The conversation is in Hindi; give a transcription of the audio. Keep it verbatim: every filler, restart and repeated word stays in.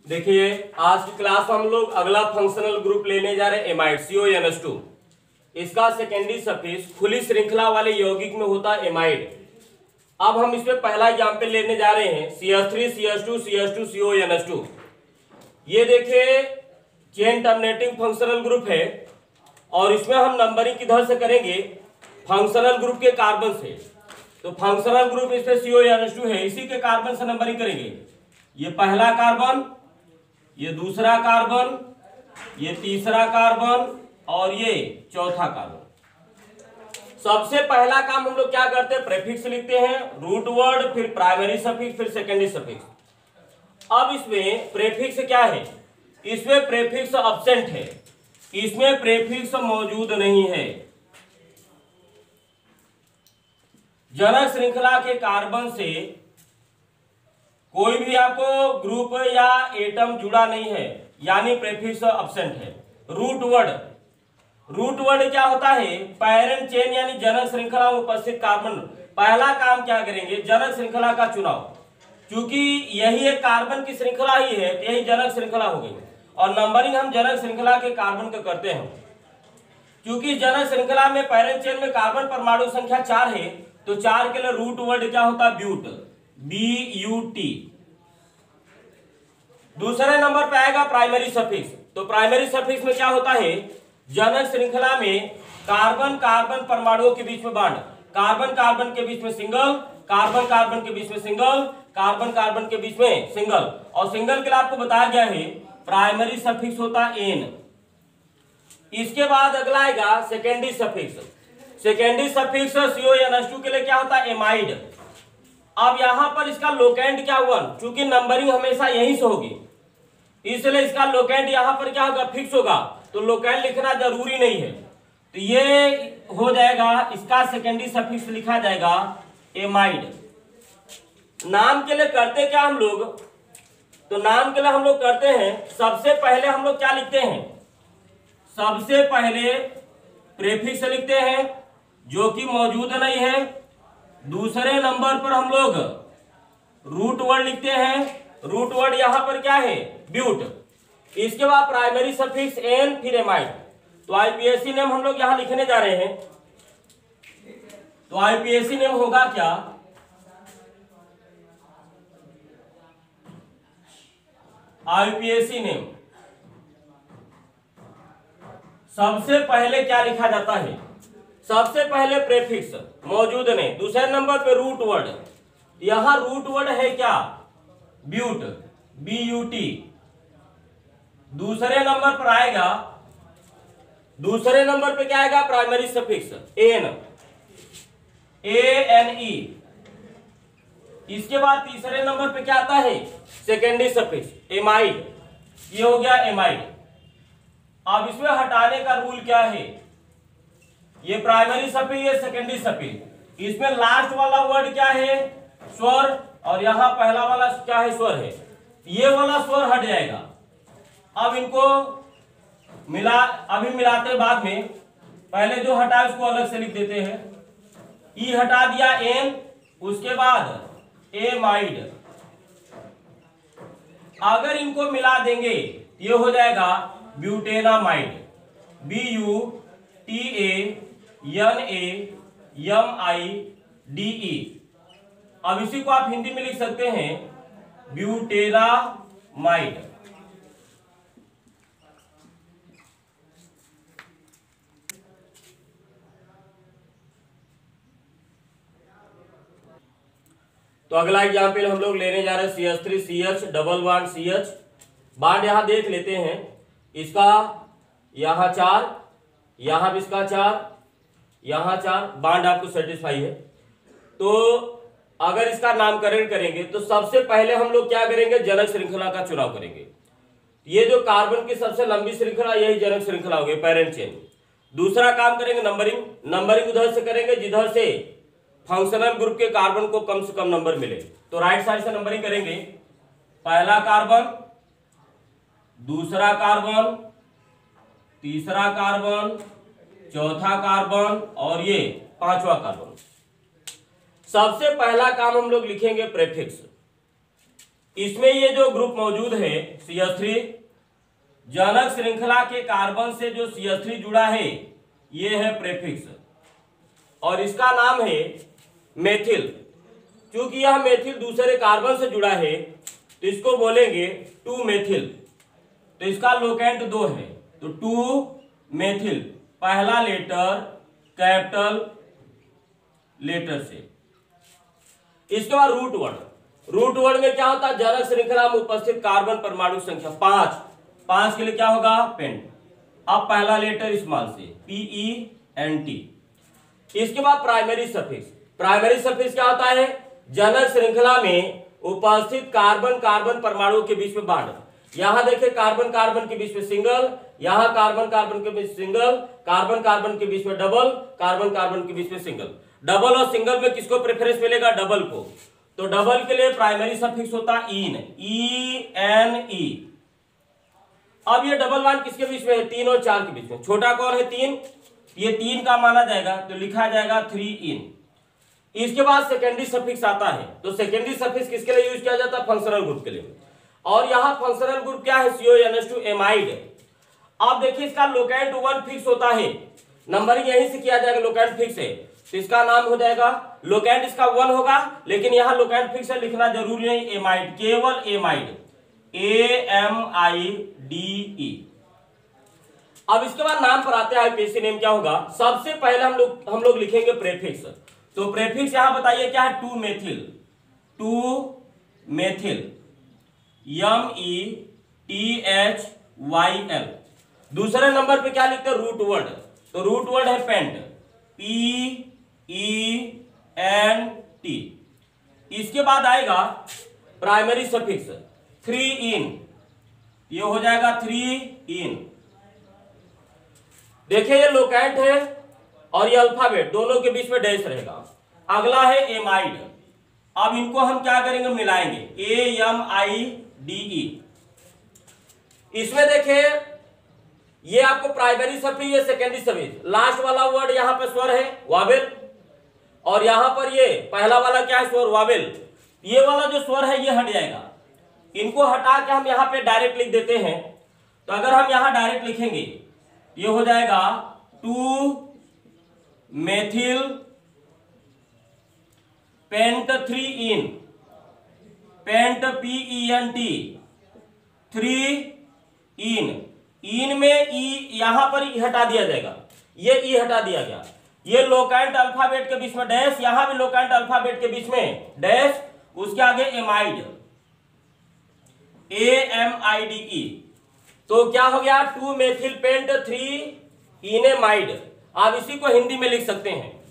देखिए आज की क्लास में हम लोग अगला फंक्शनल ग्रुप लेने जा रहे हैं amide C O N S two. इसका सेकेंडरी सफिक्स खुली श्रृंखला वाले यौगिक में होता है एमाइड। अब हम इसमें पहला एग्जाम्पल लेने जा रहे हैं C H three C H two C H two C O N S two. ये देखिए चेन टर्मिनेटिंग फंक्शनल ग्रुप है और इसमें हम नंबरिंग किधर से करेंगे, फंक्शनल ग्रुप के कार्बन से। तो फंक्शनल ग्रुप इसमें C O N S two है, इसी के कार्बन से नंबरिंग करेंगे। ये पहला कार्बन, ये दूसरा कार्बन, ये तीसरा कार्बन और ये चौथा कार्बन। सबसे पहला काम हम लोग क्या करते हैं, प्रीफिक्स लिखते हैं, रूट वर्ड, फिर प्राइमरी सफिक्स, फिर सेकेंडरी सफिक्स। अब इसमें प्रीफिक्स क्या है, इसमें प्रीफिक्स अब्सेंट है, इसमें प्रीफिक्स मौजूद नहीं है। जनक श्रृंखला के कार्बन से कोई भी आपको ग्रुप या एटम जुड़ा नहीं है, यानी प्रीफिक्स अब्सेंट है। रूट वर्ड, रूट वर्ड क्या होता है, पैरेंट चेन यानी जनक श्रृंखला में उपस्थित कार्बन। पहला काम क्या करेंगे, जनक श्रृंखला का चुनाव। क्योंकि यही एक कार्बन की श्रृंखला ही है, यही जनक श्रृंखला हो गई और नंबरिंग हम जनक श्रृंखला के कार्बन का करते हैं। क्योंकि जनक श्रृंखला में पैरेंट चेन में कार्बन परमाणु संख्या चार है, तो चार के लिए रूट वर्ड क्या होता है, ब्यूट, बी यू टी। दूसरे नंबर पे आएगा प्राइमरी सफिक्स। तो प्राइमरी सफिक्स में क्या होता है, जनक श्रृंखला में कार्बन कार्बन परमाणुओं के बीच में बॉन्ड, कार्बन कार्बन के बीच में सिंगल, कार्बन कार्बन के बीच में सिंगल, कार्बन कार्बन के बीच में सिंगल। और सिंगल के लिए आपको बताया गया है प्राइमरी सफिक्स होता है एन। इसके बाद अगला आएगा secondary suffix. Secondary suffix C O N S two के लिए क्या होता है, एमाइड। अब यहां पर इसका लोकेंट क्या हुआ, चूंकि नंबरिंग हमेशा यहीं से होगी इसलिए इसका लोकेंट यहां पर क्या होगा, फिक्स होगा। तो लोकेंट लिखना जरूरी नहीं है, तो ये हो जाएगा, इसका सेकेंडरी सफिक्स लिखा जाएगा एमाइड। नाम के लिए करते क्या हम लोग, तो नाम के लिए हम लोग करते हैं, सबसे पहले हम लोग क्या लिखते हैं, सबसे पहले प्रीफिक्स लिखते हैं जो कि मौजूद नहीं है। दूसरे नंबर पर हम लोग रूट वर्ड लिखते हैं, रूट वर्ड यहां पर क्या है, ब्यूट। इसके बाद प्राइमरी सफिक्स एन, फिर एमाइड। तो आईपीएससी नेम हम लोग यहां लिखने जा रहे हैं। तो आईपीएससी नेम होगा क्या, आईपीएससी नेम सबसे पहले क्या लिखा जाता है, सबसे पहले प्रीफिक्स मौजूद नहीं, दूसरे नंबर पे रूट वर्ड। यहां रूट वर्ड है क्या, ब्यूट, बी यू टी। दूसरे नंबर पर आएगा, दूसरे नंबर पे क्या आएगा, primary suffix ane, A N E. इसके बाद तीसरे नंबर पे क्या आता है, सेकेंडरी सफिक्स एमाइड। ये हो गया एमाइड। अब इसमें हटाने का रूल क्या है, ये प्राइमरी सफिक्स, ये सेकेंडरी सफिक्स। इसमें लास्ट वाला वर्ड क्या है, स्वर, और यहां पहला वाला क्या है, स्वर है। ये वाला स्वर हट जाएगा। अब इनको मिला, अभी मिलाते बाद में, पहले जो हटा उसको अलग से लिख देते हैं। ई हटा दिया एन, उसके बाद एमाइड। अगर इनको मिला देंगे ये हो जाएगा butanamide, B U T A N A M I D E. अब इसी को आप हिंदी में लिख सकते हैं ब्यूटेनामाइड। तो अगला एग्जाम्पल हम लोग लेने जा रहे हैं C H three C H double one C H. Bond यहां देख लेते हैं, इसका यहां चार, यहां भी इसका चार, यहां चार, बांड आपको सेटिस्फाई है। तो अगर इसका नामकरण करेंगे तो सबसे पहले हम लोग क्या करेंगे, जनक श्रृंखला का चुनाव करेंगे। ये जो कार्बन की सबसे लंबी श्रृंखला यही जनक श्रृंखला होगी, पैरेंट चेन। दूसरा काम करेंगे नंबरिंग, नंबरिंग उधर से करेंगे जिधर से फंक्शनल ग्रुप के कार्बन को कम से कम नंबर मिले। तो राइट साइड से नंबरिंग करेंगे, पहला कार्बन, दूसरा कार्बन, तीसरा कार्बन, चौथा कार्बन और ये पांचवा कार्बन। सबसे पहला काम हम लोग लिखेंगे प्रीफिक्स। इसमें ये जो ग्रुप मौजूद है सी एच थ्री, जनक श्रृंखला के कार्बन से जो सी एच थ्री जुड़ा है ये है प्रेफिक्स और इसका नाम है मेथिल। क्योंकि यह मेथिल दूसरे कार्बन से जुड़ा है तो इसको बोलेंगे टू मेथिल। तो इसका लोकेंट दो है तो टू मेथिल, पहला लेटर कैपिटल लेटर से। इसके बाद रूट वर्ड, रूट वर्ड में क्या होता है, जनक श्रृंखला में उपस्थित कार्बन परमाणु संख्या पांच, पांच के लिए क्या होगा पेंट। अब पहला लेटर स्मॉल से पीई एन टी। इसके बाद प्राइमरी सफिक्स, प्राइमरी सफिक्स क्या होता है, जनक श्रृंखला में उपस्थित कार्बन कार्बन परमाणु के बीच में बांड। यहां देखिए कार्बन कार्बन के बीच में सिंगल, यहां कार्बन कार्बन के बीच सिंगल, कार्बन कार्बन के बीच में डबल, कार्बन कार्बन के बीच में सिंगल। डबल और सिंगल में किसको प्रेफरेंस मिलेगा, डबल को। तो डबल के लिए प्राइमरी सफिक्स होता है इन, ई एन ई। अब ये डबल वन किसके बीच में है, तीन और चार के बीच में। छोटा कौन है, तीन, ये तीन का माना जाएगा तो लिखा जाएगा थ्री इन। इसके बाद सेकेंडरी सफिक्स आता है तो सेकेंडरी सफिक्स किसके लिए यूज किया जाता है, फंक्शनल ग्रुप के लिए। और यहाँ फंक्शनल ग्रुप क्या है, C O N H two amide. अब देखिए इसका लोकेंट वन फिक्स होता है, नंबरिंग यहीं से किया जाएगा, लोकेंट फिक्स है तो इसका नाम हो जाएगा, लोकेंट इसका वन होगा लेकिन यहाँ लोकेंट फिक्स है लिखना जरूरी नहीं, एमाइड, केवल amide, A M I D E. अब इसके बाद नाम पर आते हैं, आईपीएससी नेम क्या होगा। सबसे पहले हम लोग हम लोग लिखेंगे प्रेफिक्स। तो प्रेफिक्स यहां बताइए क्या है, two methyl, two methyl, M E T H Y L. दूसरे नंबर पे क्या लिखते हैं, रूट वर्ड। तो रूट वर्ड है pent, P E N T. इसके बाद आएगा प्राइमरी सफिक्स थ्री इन, ये हो जाएगा थ्री इन। देखिए ये लोकेंट है और ये अल्फाबेट, दोनों के बीच में डैश रहेगा। अगला है एमाइड। अब इनको हम क्या करेंगे, मिलाएंगे, ए एम आई डी ई। इसमें देखिए ये आपको प्राइमरी सफिक्स, ये सेकेंडरी सफिक्स। लास्ट वाला वर्ड यहां पर स्वर है वावेल और यहां पर ये पहला वाला क्या है, स्वर वावेल। ये वाला जो स्वर है ये हट जाएगा, इनको हटा के हम यहां पे डायरेक्ट लिख देते हैं। तो अगर हम यहां डायरेक्ट लिखेंगे ये हो जाएगा two methyl pent three ene, pent P E N T, three ene. इन में ई यहां पर ई हटा दिया जाएगा, ये ई हटा दिया गया। ये लोकेंट अल्फाबेट के बीच में डैश, यहां भी लोकेंट अल्फाबेट के बीच में डैश, उसके आगे amide, A M I D E. तो क्या हो गया, two methyl pent three enamide. आप इसी को हिंदी में लिख सकते हैं,